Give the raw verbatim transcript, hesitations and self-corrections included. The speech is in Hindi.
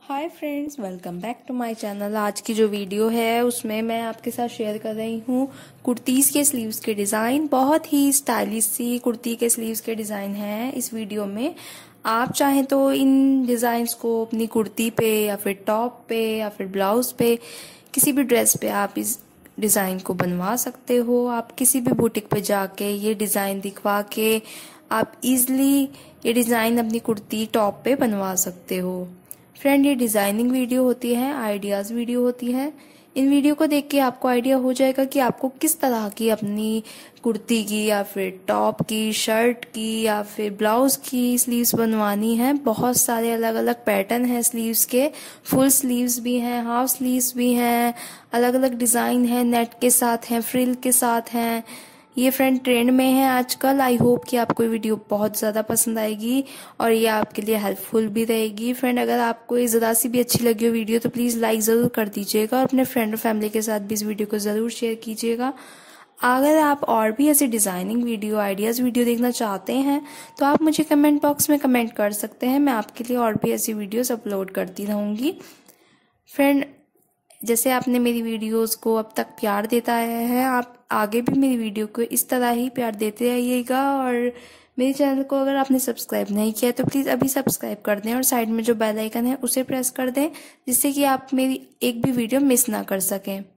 Hi friends, welcome back to my channel. आज की जो वीडियो है उसमें मैं आपके साथ शेयर कर रही हूँ कुर्तीज़ के स्लीव्स के डिज़ाइन। बहुत ही स्टाइलिश सी कुर्ती के स्लीव्स के डिज़ाइन हैं इस वीडियो में। आप चाहें तो इन डिज़ाइंस को अपनी कुर्ती पे या फिर टॉप पे या फिर ब्लाउज पे, किसी भी ड्रेस पे आप इस डिज़ाइन को बनवा सकते हो। आप किसी भी बुटीक पे जाके ये डिज़ाइन दिखवा के आप इजली ये डिज़ाइन अपनी कुर्ती टॉप पे बनवा सकते हो। फ्रेंड, ये डिज़ाइनिंग वीडियो होती है, आइडियाज़ वीडियो होती है। इन वीडियो को देख के आपको आइडिया हो जाएगा कि आपको किस तरह की अपनी कुर्ती की या फिर टॉप की, शर्ट की या फिर ब्लाउज की स्लीव्स बनवानी है। बहुत सारे अलग अलग पैटर्न हैं स्लीव्स के। फुल स्लीव्स भी हैं, हाफ स्लीव्स भी हैं, अलग अलग डिज़ाइन है, नेट के साथ हैं, फ्रिल के साथ हैं। ये फ्रेंड ट्रेंड में है आजकल। आई होप कि आपको ये वीडियो बहुत ज़्यादा पसंद आएगी और ये आपके लिए हेल्पफुल भी रहेगी। फ्रेंड, अगर आपको ये ज़रा सी भी अच्छी लगी हो वीडियो तो प्लीज़ लाइक ज़रूर कर दीजिएगा और अपने फ्रेंड और फैमिली के साथ भी इस वीडियो को ज़रूर शेयर कीजिएगा। अगर आप और भी ऐसे डिज़ाइनिंग वीडियो, आइडियाज़ वीडियो देखना चाहते हैं तो आप मुझे कमेंट बॉक्स में कमेंट कर सकते हैं। मैं आपके लिए और भी ऐसी वीडियोज़ अपलोड करती रहूँगी। फ्रेंड, जैसे आपने मेरी वीडियोस को अब तक प्यार देता आया है, आप आगे भी मेरी वीडियो को इस तरह ही प्यार देते रहिएगा। और मेरे चैनल को अगर आपने सब्सक्राइब नहीं किया तो प्लीज़ अभी सब्सक्राइब कर दें और साइड में जो बेल आइकन है उसे प्रेस कर दें, जिससे कि आप मेरी एक भी वीडियो मिस ना कर सकें।